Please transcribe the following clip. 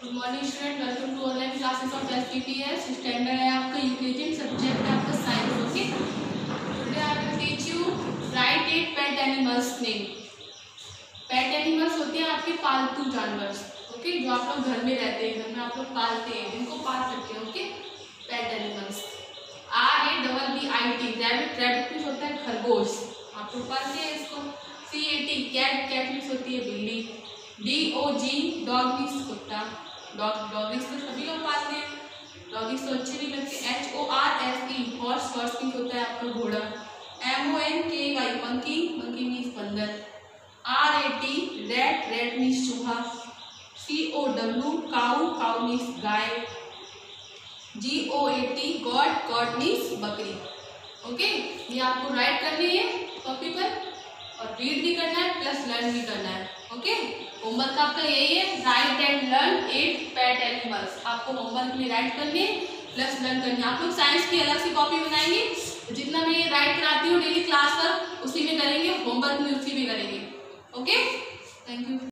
Good morning student, welcome to online classes of SPPS. Standard है आपका UKG, subject है आपका science. Okay, today I will teach you write 8 pet animals name. Pet animals होते हैं आपके पालतू जानवर, ओके, जो आप लोग घर में रहते हैं, घर में आप लोग पालते हैं, जिनको पाल सकते हैं। Okay, pet animals. RABBIT rabbit, rabbit means होता है खरगोश, आप लोग पालते हैं इसको। CAT कैट, कैट मीन्स होती है बिल्ली। DOG डॉग मीन्स कुत्ता, डॉगीज तो सभी लोग पालते हैं, डॉगीज तो अच्छे भी लगते हैं। HORSE हॉर्स, हॉर्स मीन्स होता है आपका घोड़ा। MONKY मंकी, मंकी मीन्स बंदर। RAT रैट, रैट मीन्स चूहा। COW काऊ, काऊ मीन्स गाय। GOAT गॉड, गॉड मीन्स बकरी। ओके, ये आपको राइट करनी है कॉपी पर और रीड भी करना है प्लस लर्न भी करना है। ओके, होमवर्क आपका यही है, write and learn 8 pet animals. आपको होमवर्क में राइट करने प्लस लर्न करनी है। आप लोग साइंस की अलग से कॉपी बनाएंगे, जितना मैं ये राइट कराती हूँ डेली क्लास वर्क उसी में करेंगे, होमवर्क में उसी में करेंगे। Okay, thank you.